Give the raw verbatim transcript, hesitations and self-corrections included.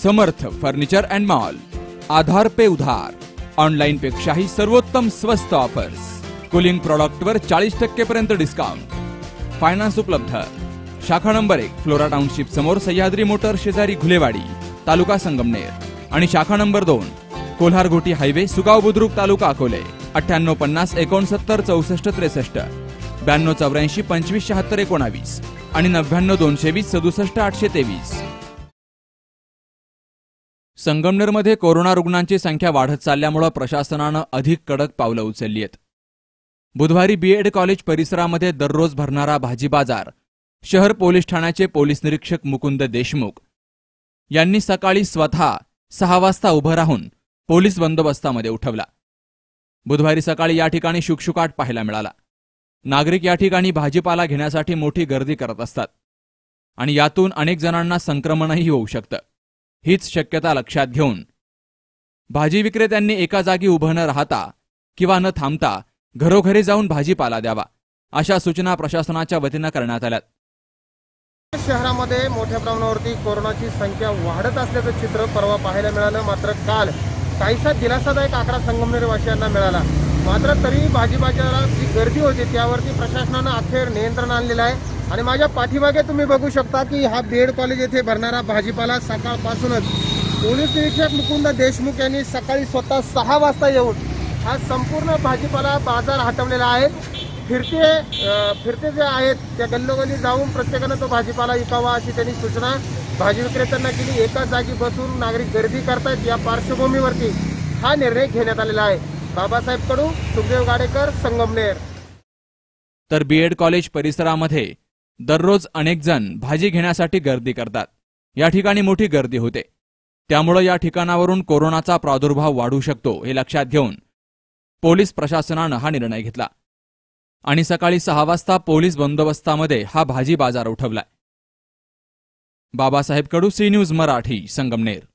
Samarth furniture and mall, Aadhaar पे उधार, online पेक्षाही सर्वोत्तम स्वस्त ऑफर्स, कूलिंग प्रॉडक्ट वर चाळीस टक्के पर्यंत डिस्काउंट, फायनान्स उपलब्ध। शाखा नंबर एक फ्लोरा टाउनशिप समोर सह्याद्री मोटर शेजारी घुलेवाडी तालुका संगमनेर आणि शाखा नंबर दोन कोल्हारघोटी हायवे सुगाव बुद्रुक तालुका अकोले अठ्ठ्याण्णव पन्नास एकोणसत्तर चौसष्ट त्रेसष्ट ब्याण्णव चौऱ्याऐंशी पंचवीस शहात्तर एकोणावीस आणि नव्याण्णव दोनशे वीस सदुसष्ट आठशे तेवीस। संगमनेरमध्ये कोरोना रुग्णांची संख्या वाढत चालल्यामुळे प्रशासनानं अधिक कडक पावलं उचलली आहेत। बुधवारी बीएड कॉलेज परिसरामध्ये दररोज भरणारा भाजी बाजार शहर पोलीस ठाण्याचे पोलीस निरीक्षक मुकुंद देशमुख यांनी सकाळी स्वतः सहा वाजता उभं राहून पोलीस बंदोबस्तामध्ये उठवला। बुधवारी सकाळी या ठिकाणी शुकशुकाट पाहायला मिळाला। नागरिक या ठिकाणी भाजीपाला घेण्यासाठी मोठी गर्दी करत असतात आणि यातून अनेक जणांना संक्रमणही होऊ शकतं। हीच शक्यता लक्षात घेऊन भाजी विक्रेत्यांनी एका जागी उभं न राहता किंवा न थांबता घरोघरी जाऊन भाजीपाला द्यावा अशा सूचना प्रशासनाच्या वतीनं करण्यात आल्या। शहरामध्ये मोठ्या प्रमाणावरती कोरोनाची संख्या वाढत असल्याचं चित्र परवा पाहायला मिळालं। मात्र काल काहीसा दिलासादायक आकडा संगमनेर वासियांना मिळाला। मात्र तरी भाजी बाजारात जी गर्दी होती त्यावरती प्रशासनानं अखेर नियंत्रण आणलेलं आहे। आणि माझ्या पाठीमागे तुम्ही बघू शकता की हा बीएड कॉलेज येथे भरणारा भाजीपाला सकाळपासूनच पोलीस निरीक्षक मुकुंद देशमुख यांनी सकाळी स्वतः सहा वाजता येऊन हा संपूर्ण भाजीपाला बाजार हटवलेला आहे। फिरते फिरते जे आहेत त्या गल्लोगल्ली जाऊन प्रत्येकानं तो भाजीपाला विकावा अशी त्यांनी सूचना भाजी विक्रेत्यांना केली। एकाच जागी बसून नागरिक गर्दी करतायत, या पार्श्वभूमीवरती हा निर्णय घेण्यात आलेला आहे। बाबासाहेब कडू, सुखदेव गाडेकर, संगमनेर। तर बीएड कॉलेज परिसरामध्ये दररोज अनेक जण भाजी घेण्यासाठी गर्दी करतात। या ठिकाणी मोठी गर्दी होते, त्यामुळे या ठिकाणावरून कोरोनाचा प्रादुर्भाव वाढू शकतो हे लक्षात घेऊन पोलीस प्रशासनानं हा निर्णय घेतला आणि सकाळी सहा वाजता पोलीस बंदोबस्तामध्ये हा भाजी बाजार उठवलाय। Babasaheb Kadu, C news Marathi, Sangamner.